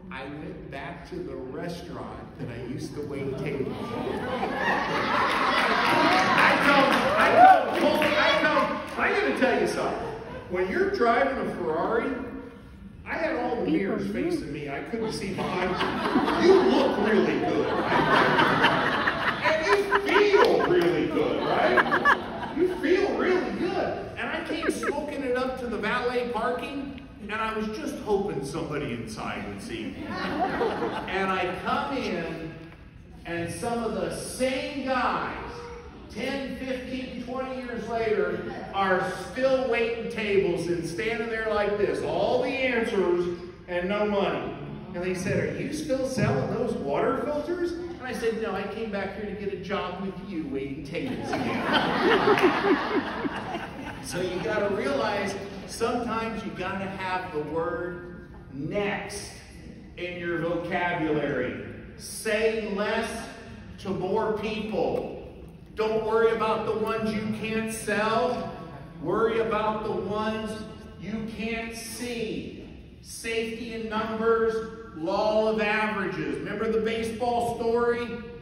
I went back to the restaurant that I used to wait tables. I'm going to tell you something. When you're driving a Ferrari, I had all the mirrors facing me. I couldn't see behind you. You look really good, right? And you feel really good, right? You feel really good. And I came smoking it up to the valet parking, and I was just hoping somebody inside would see me. And I come in, and some of the same guys, 10, 15, 20 years later, are still waiting tables and standing there like this, all the answers and no money. And they said, "Are you still selling those water filters?" And I said, "No, I came back here to get a job with you waiting tables again." So you got to realize sometimes you got to have the word next in your vocabulary. Say less to more people. Don't worry about the ones you can't sell. Worry about the ones you can't see. Safety in numbers, law of averages. Remember the baseball story?